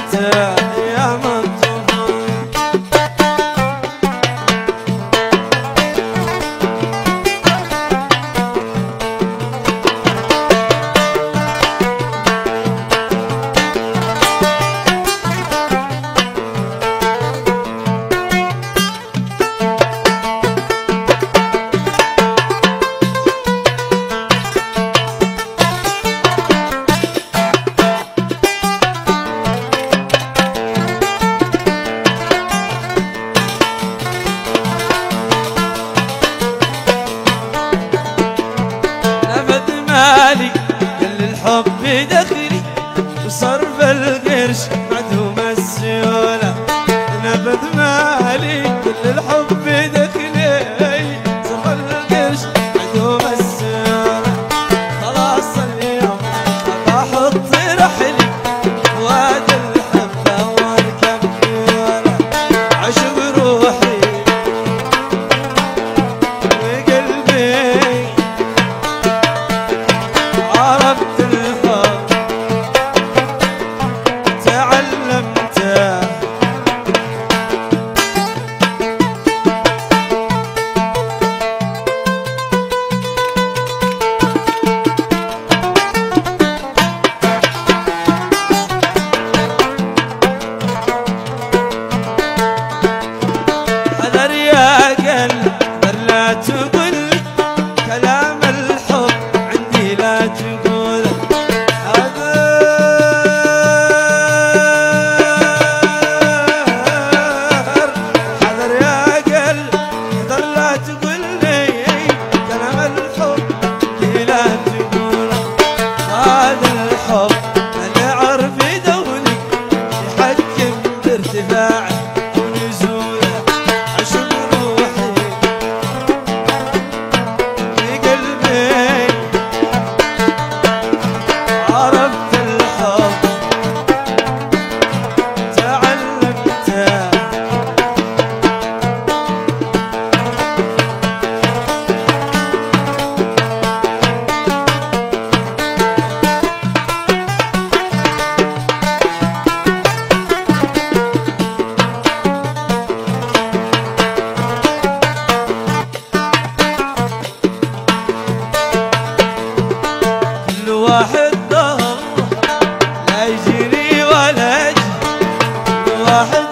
يا منطوفة مالي كل الحب دخلي وصرف القرش معدوم السيولة نبذ مالي كل الحب دخلي صرف القرش معدوم السيولة خلاص اليوم بحط رحلي واد الحبة واركب فيولة عشق روحي وقلبي عرفت الحب تعلمته حذر يا قلب لا تقول كلام الحب عندي لا تقول حذر يا قلب حذر لا تقول لي كلام الحب عندي لا تقول هذا الحب انا عرف دولي يحكم بارتفاعه ونزوله عشق روحي عرفت الحب تعلمته كل واحد ظهر لا يجري ولا يجري كل واحد